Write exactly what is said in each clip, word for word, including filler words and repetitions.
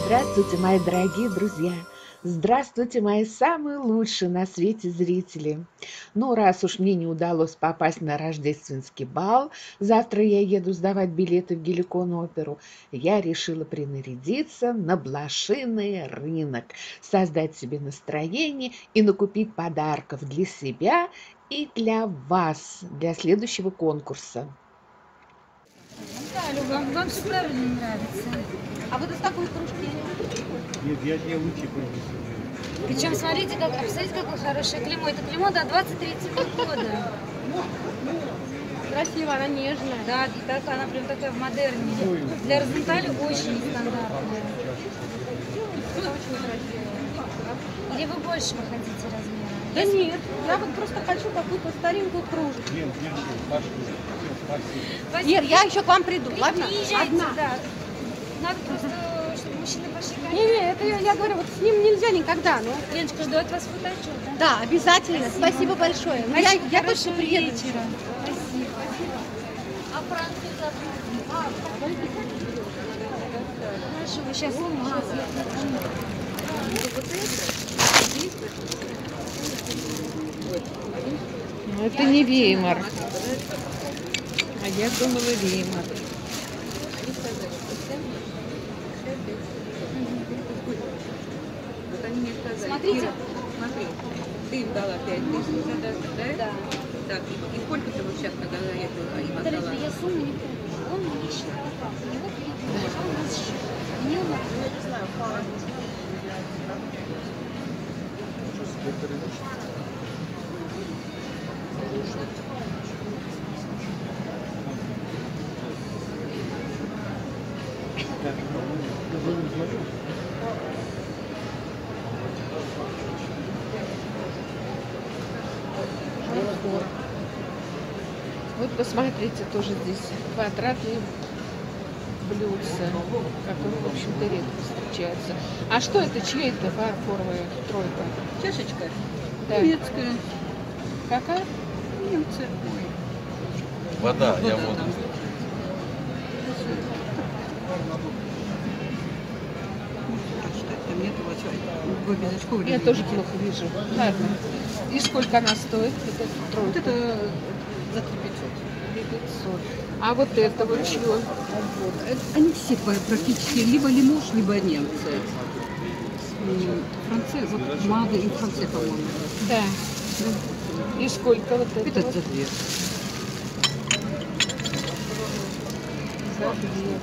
Здравствуйте, мои дорогие друзья! Здравствуйте, мои самые лучшие на свете зрители! Ну, раз уж мне не удалось попасть на рождественский бал, завтра я еду сдавать билеты в Геликон-оперу, я решила принарядиться на блошиный рынок, создать себе настроение и накупить подарков для себя и для вас, для следующего конкурса. Да, Люба, вам все правильно нравится. А вот из такой кружки? Нет, я, я лучше принесу. Причем, смотрите, как, посмотрите, какое хорошее клеймо. Это клеймо до двадцать третьего года. Красиво, она нежная. Да, и так, она прям такая в модерне. Для Розенталя очень нестандартная. Очень красиво. Или вы большего хотите размера? Да нет, я вот просто хочу какую-то старенькую кружку. Нет, нет, спасибо. Спасибо. Ир, я еще к вам приду, При- ладно? Приезжайте, Одна. да. Надо просто, чтобы мужчины пошли. Не, не, это я, я говорю, вот с ним нельзя никогда, ну. Леночка, жду от вас фотоотчет, да? Да, обязательно. Спасибо, большое. Ну, я, я точно приеду. вечера. Спасибо. А Францию завтра? Хорошо, вы сейчас Ну, это не Веймар. А я думала Веймар. Вот они мне сказали, Смотрите. Ира, смотри, ты им дала пять тысяч, да? Да. Так, и, и сколько ты вот сейчас тогда за это им Подождите, отдала? я сумму не помню. Он мне еще попал. У него кредит. Он у нас счет. Мне он я не знаю, Вот посмотрите, тоже здесь квадратные блюдца, которые, в общем-то, редко встречаются. А что это? Чья это фарфоровая тройка? Чашечка? Да. Немецкая. Какая? Немцы. Вода, я Вода воду. там. Там нет у вас обязательно. Я тоже плохо вижу. Ладно. И сколько она стоит? Вот эта Вот тройка? это за три пятьсот. три пятьсот. А вот это вот чье? Они все практически либо лимуш, либо немцы. М, Франция, вот Мады и Франция, по-моему. Да. И сколько вот это? Это вот? за две. За две.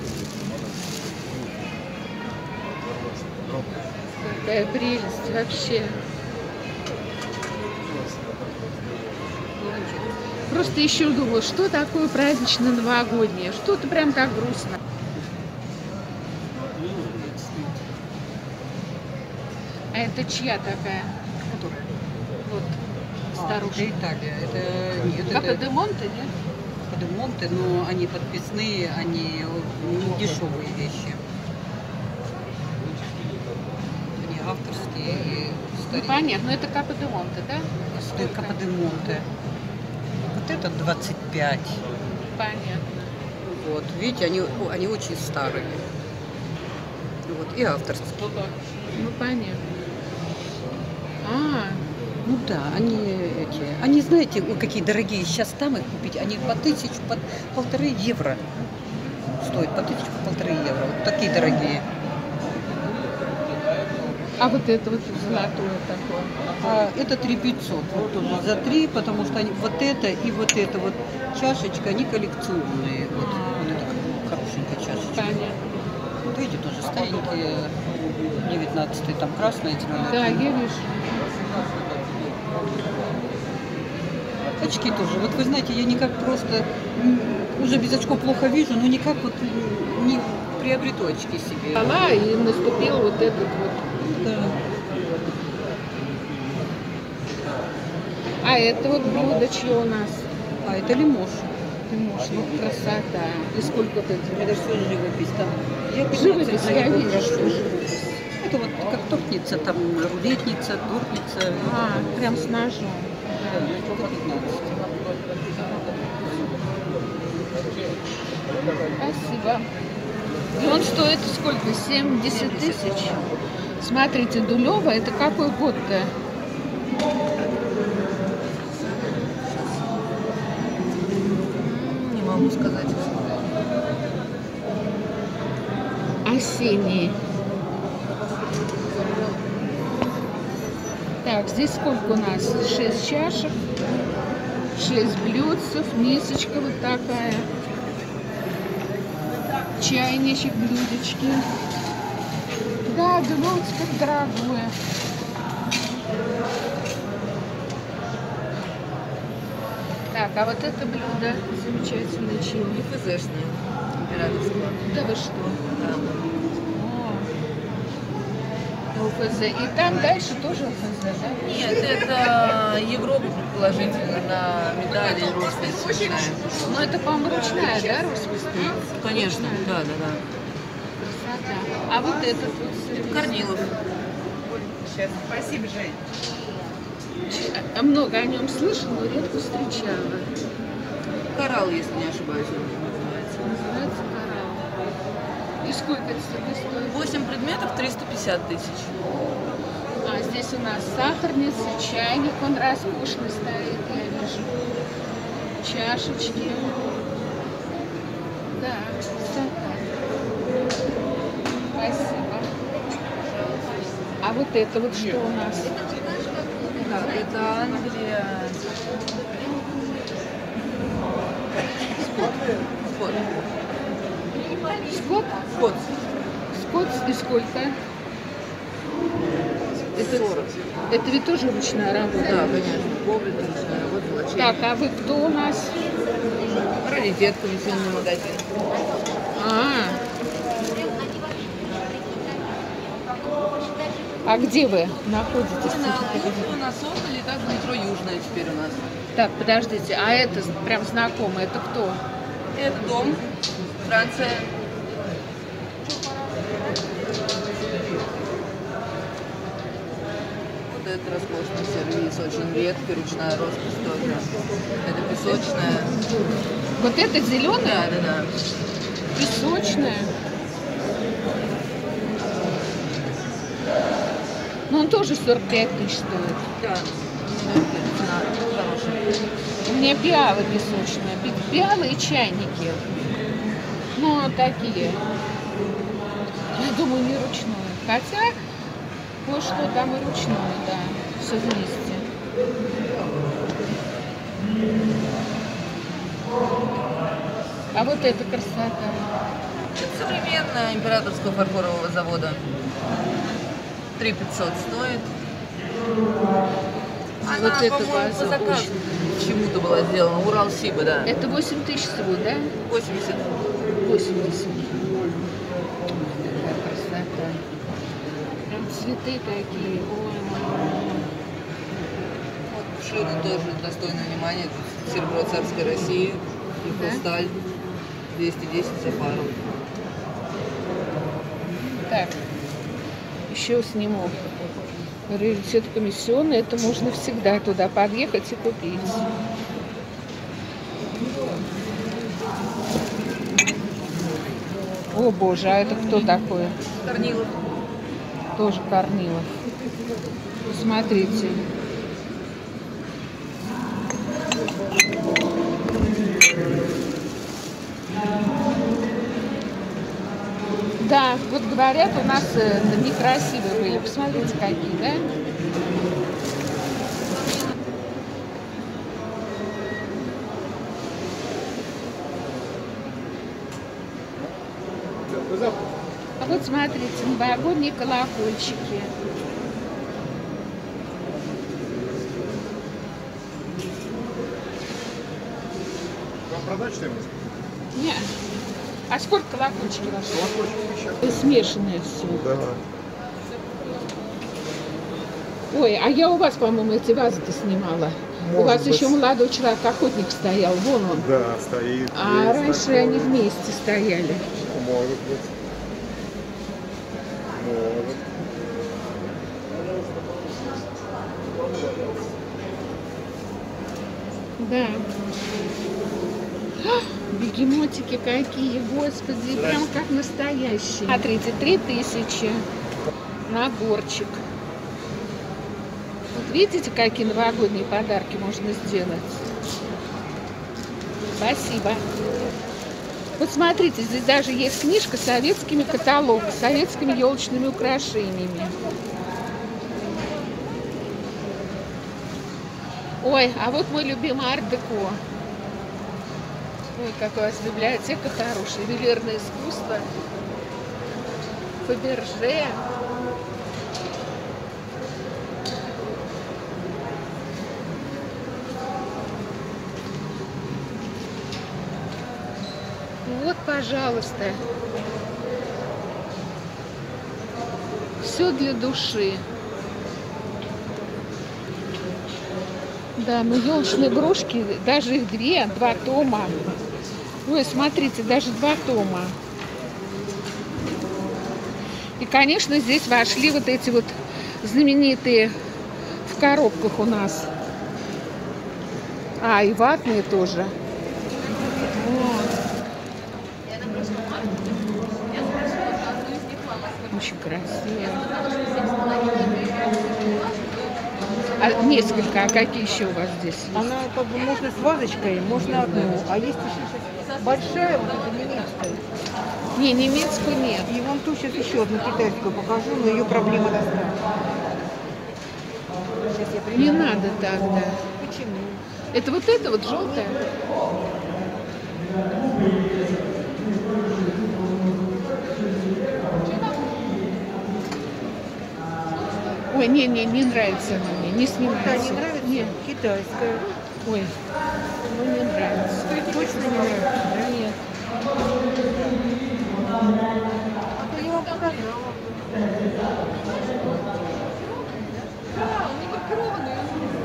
Какая прелесть вообще. Просто еще думаю, что такое празднично-новогоднее. Что-то прям так грустно. А это чья такая? Которая? Вот, А, старушка. это Италия. Это нет, Капа это де Монте, нет? Капа-де-Монте, но они подписные, они не дешевые вещи. Они авторские и Ну, старинные. понятно, но это Капа де Монте, да? Стоит Капа-де-Монте. Вот это двадцать пять. Понятно. Вот, видите, они, о, они очень старые. Вот, и авторские. Ну, понятно. А, Ну да, они эти, они, знаете, ой, какие дорогие. Сейчас там их купить, они по тысячу, по полторы евро стоят, по тысячу, по полторы евро. Вот такие дорогие. а вот это вот золотое такое. А это три пятьсот, вот тоже за три, потому что они, вот это и вот это вот чашечка, они коллекционные. Вот, вот это хорошенькая чашечка. Понятно. Вот видите, тоже старенькие, девятнадцатые, там красная, зеленая. Да, я вижу. Очки тоже. Вот вы знаете, я никак просто м, уже без очков плохо вижу, но никак вот м, не приобрету очки себе. Дала, и наступил вот этот вот. Да. А это вот блюдо чье у нас? А это лимош. Ты можешь, ну красота. И сколько вот это? Это все живопись там. Я Живопись, пятнадцать за я него вижу, прошу. что живопись. Это вот как тортница, там рулетница, тортница. А, прям с ножом. Да, это пятнадцать. Спасибо. И он стоит сколько? семьдесят тысяч? Смотрите, Дулева, это какой год-то? Не могу сказать. Осенний. Так, здесь сколько у нас? шесть чашек, шесть блюдцев, мисочка вот такая, чайничек, блюдечки. Да, блюдце как дорогое. Так, а вот это блюдо замечательное чего? ФЗшное, императорское. Да вы что? Да. ОФЗ. И там дальше тоже ОФЗ, да? Нет, это Европа, предположительно, на медали роспись ручная. Ну, это, по-моему, ручная, да, роспись? Конечно, да, да, да. Красота. А вот этот вот? Корнилов. Спасибо, Жень. А много о нем слышала, но редко встречала. Коралл, если не ошибаюсь, он называется. Называется коралл. И сколько это стоит? Восемь предметов, триста пятьдесят тысяч. А здесь у нас сахарница, чайник, он роскошный стоит, я вижу. Чашечки. Да, красота. Спасибо. А вот это вот что у нас? Так, это Англия. Скотт. Скотт. Скотт? Скотт. Скотт и сколько? Это, это ведь тоже ручная работа? Да, конечно. Коврик, ручная работа, лачей. Так, а вы кто у нас? Раритет, комиссионный магазин. А, а где вы находитесь? На, на Соколе, как в метро Южная теперь у нас. Так, подождите, а это прям знакомый, это кто? Это дом, Франция. Вот это роскошный сервис, очень редкий, ручная роспись тоже. Это песочная. Вот это зеленая? Да, да, да. Песочная. Ну, он тоже сорок пять тысяч стоит. Да, цена хорошая. У меня пиалы песочные. Пи- Пиалы и чайники. Ну, такие. Я думаю, не ручной. Хотя, кое-что там и ручное, да. Все вместе. А вот эта красота. Это современная императорского фарфорового завода. три пятьсот стоит. Она, Вот это по-моему, ваза по заказу очень. чему-то была сделана. Урал-Сиба, да. Это восемь тысяч всего, да? восемьдесят. восемьдесят. Какая красота. Прям цветы такие. Ой, Вот шины тоже достойно внимания. Тут серебро царской России и Да? хрусталь. двести десять за пару. так, еще сниму. Раритет комиссионный. Это можно всегда туда подъехать и купить. О боже, а это кто такой? Корнилов. Тоже Корнилов. Смотрите. Да, вот говорят, у нас э, некрасивые были. Посмотрите, какие, да? А вот смотрите, новогодние колокольчики. Вам продать что-нибудь? Нет. А сколько колокольчики ваши? Колокольчик еще. Смешанное все. Да. Ой, а я у вас, по-моему, эти вазы-то снимала. у Может вас быть. еще молодой человек, охотник стоял, вон он. Да, стоит. А есть раньше знакомый. они вместе стояли. Может быть. Может. Да. Бегемотики какие, господи, прям как настоящие. Смотрите, три тысячи наборчик. Вот видите, какие новогодние подарки можно сделать? Спасибо. Вот смотрите, здесь даже есть книжка с советскими каталогами, с советскими елочными украшениями. Ой, а вот мой любимый арт-деко. Ой, как у вас библиотека хорошая, ювелирное искусство, Фаберже. Вот, пожалуйста, все для души. Да, ну елочные игрушки, даже их две, два тома. Ой, смотрите, даже два тома. И, конечно, здесь вошли вот эти вот знаменитые в коробках у нас. А, и ватные тоже. Вот. Очень красиво. А несколько, а какие еще у вас здесь есть? Она как бы можно с вазочкой, можно одну. А есть еще большая, вот эта немецкая. Не, немецкую нет. И вон ту сейчас еще одну китайскую покажу, но ее проблема доставить. Сейчас я примерно... Не надо так, да. Почему? Это вот это вот желтая? Ой, не, не, не нравится она мне, не снимается. Да, не нравится? Нет. Китайская. Ой, ну не нравится. Точно не нравится, да? Нет. А то я вам показала. Да, они маркированные.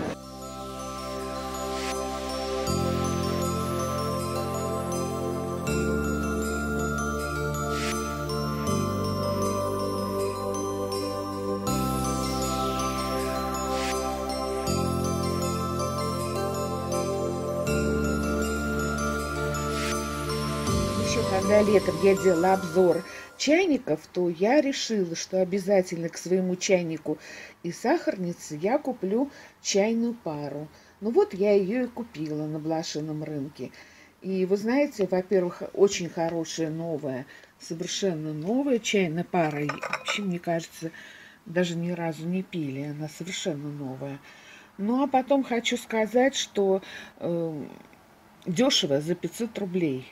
Когда летом я делала обзор чайников, то я решила, что обязательно к своему чайнику и сахарнице я куплю чайную пару. Ну вот я ее и купила на блошином рынке. И вы знаете, во-первых, очень хорошая новая, совершенно новая чайная пара. Вообще, мне кажется, даже ни разу не пили, она совершенно новая. Ну а потом хочу сказать, что э, дешево за пятьсот рублей.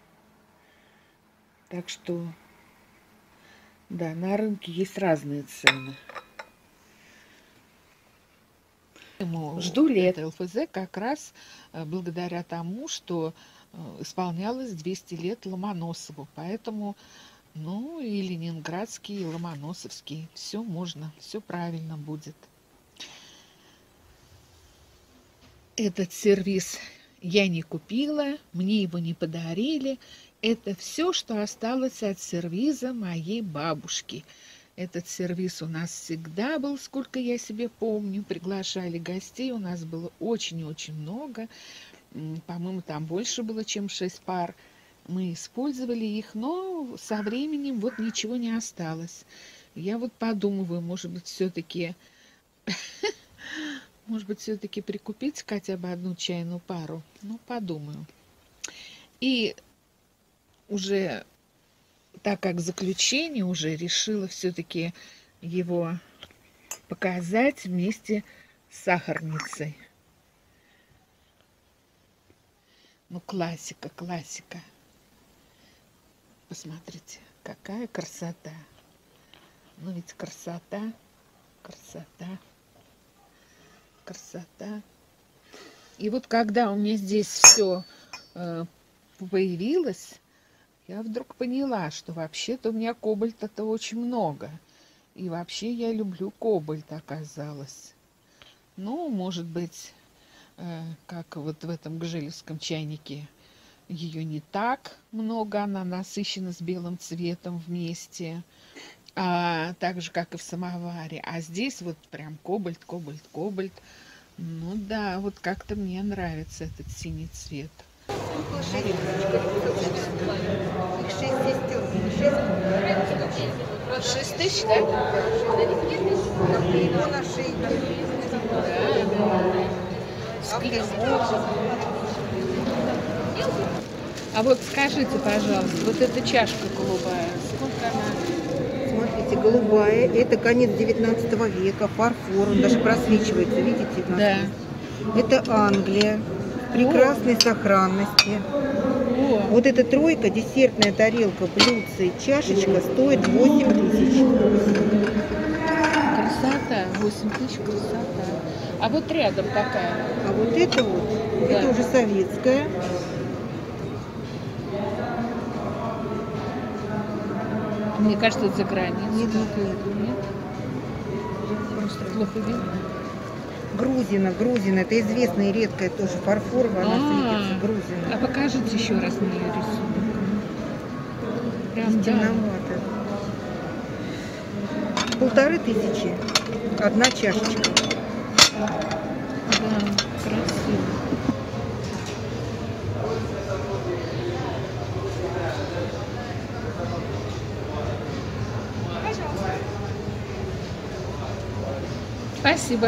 Так что, да, на рынке есть разные цены. Жду лета эл эф зэ как раз благодаря тому, что исполнялось двести лет Ломоносову. Поэтому, ну, и ленинградский, и ломоносовский. Все можно, все правильно будет. Этот сервиз я не купила, мне его не подарили. Это все, что осталось от сервиза моей бабушки. Этот сервиз у нас всегда был, сколько я себе помню. Приглашали гостей, у нас было очень-очень много. По-моему, там больше было, чем шесть пар. Мы использовали их, но со временем вот ничего не осталось. Я вот подумываю, может быть, все-таки... Может быть, все-таки прикупить хотя бы одну чайную пару. Ну, подумаю. И уже, так как заключение, уже решила все-таки его показать вместе с сахарницей. Ну, классика, классика. Посмотрите, какая красота. Ну, ведь красота, красота. Красота. И вот когда у меня здесь все э, появилось, я вдруг поняла, что вообще-то у меня кобальта-то очень много. И вообще я люблю кобальт, оказалось. Ну, может быть, э, как вот в этом гжелевском чайнике, ее не так много, она насыщена с белым цветом вместе. А, так же, как и в самоваре. А здесь вот прям кобальт, кобальт, кобальт. Ну да, вот как-то мне нравится этот синий цвет. Кукла шарикочка. Их шесть сестер. Шесть. Шесть тысяч, да? Клеймо на шейке. А вот скажите, пожалуйста, вот эта чашка голубая, сколько она? Смотрите, голубая. Это конец девятнадцатого века. Фарфор. Он даже просвечивается. Видите? Да. Это Англия. В прекрасной сохранности. О, Вот эта тройка, десертная тарелка, блюдце и чашечка стоит восемь тысяч. красота, восемь тысяч, красота. А вот рядом такая. А вот это вот, Да. это уже советская. Мне кажется, это за границей. Нет, нет, нет. Нет? Просто плохо видно. Грузина, Грузина. Это известная и редкая тоже фарфоровая, она светится. А Грузина. покажите еще раз мне ее рисунок. Прям, да. Темновато. Полторы тысячи. Одна чашечка. Да, красиво. Спасибо.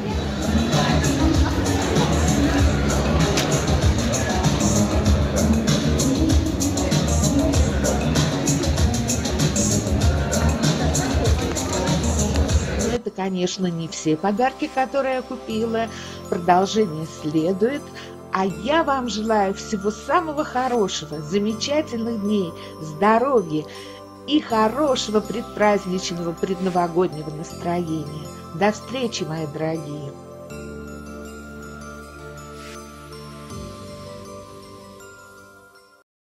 Это, конечно, не все подарки, которые я купила. Продолжение следует. А я вам желаю всего самого хорошего, замечательных дней, здоровья и хорошего предпраздничного, предновогоднего настроения. До встречи, мои дорогие!